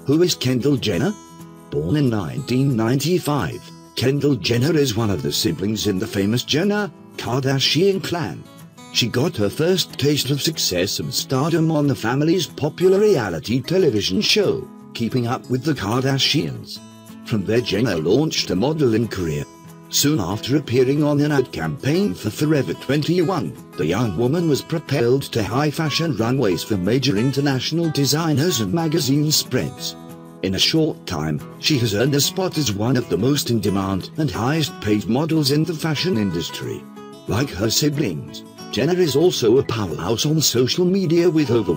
Who is Kendall Jenner? Born in 1995, Kendall Jenner is one of the siblings in the famous Jenner Kardashian clan. She got her first taste of success and stardom on the family's popular reality television show, Keeping Up with the Kardashians. From there, Jenner launched a modeling career. Soon after appearing on an ad campaign for Forever 21, the young woman was propelled to high-fashion runways for major international designers and magazine spreads. In a short time, she has earned a spot as one of the most in-demand and highest-paid models in the fashion industry. Like her siblings, Jenner is also a powerhouse on social media with over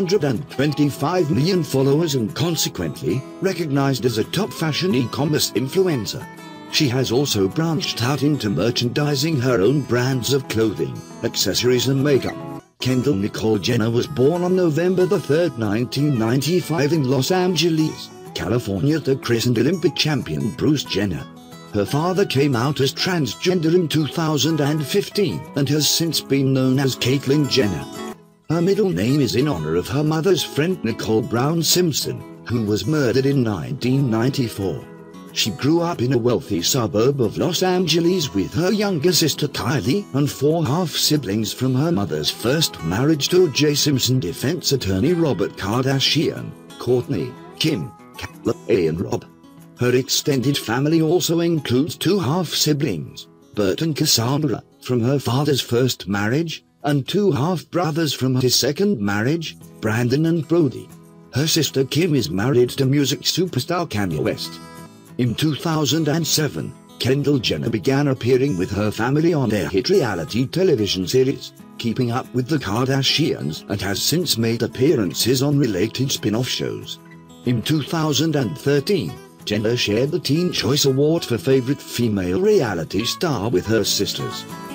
125 million followers and consequently recognized as a top fashion e-commerce influencer. She has also branched out into merchandising her own brands of clothing, accessories and makeup. Kendall Nicole Jenner was born on November 3, 1995 in Los Angeles, California to christened Olympic champion Bruce Jenner. Her father came out as transgender in 2015 and has since been known as Caitlyn Jenner. Her middle name is in honor of her mother's friend Nicole Brown Simpson, who was murdered in 1994. She grew up in a wealthy suburb of Los Angeles with her younger sister Kylie and 4 half-siblings from her mother's first marriage to O.J. Simpson defense attorney Robert Kardashian, Kourtney, Kim, Khloé and Rob. Her extended family also includes 2 half-siblings, Bert and Cassandra, from her father's first marriage, and 2 half-brothers from his second marriage, Brandon and Brody. Her sister Kim is married to music superstar Kanye West. In 2007, Kendall Jenner began appearing with her family on their hit reality television series, Keeping Up with the Kardashians, and has since made appearances on related spin-off shows. In 2013, Jenner shared the Teen Choice Award for Favorite Female Reality Star with her sisters.